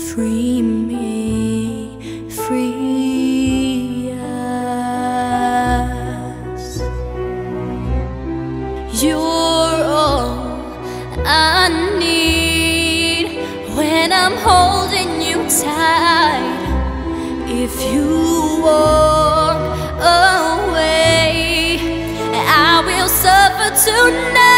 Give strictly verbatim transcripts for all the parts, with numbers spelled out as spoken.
Free me, free us. You're all I need when I'm holding you tight. If you walk away, I will suffer tonight.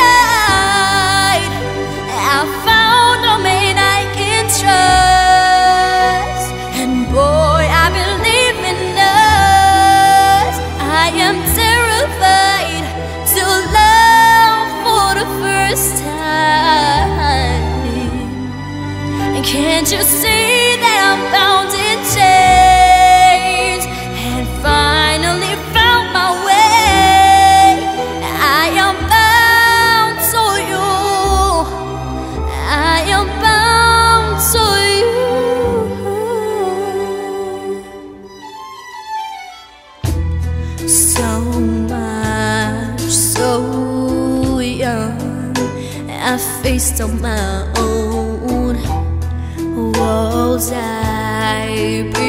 I found a man I can trust, and boy, I believe in us. I am terrified to love for the first time. And can't you see that I'm bound in chains and finally found my way? I am bound to you. I am bound to you. So much, so young, I faced on my own walls I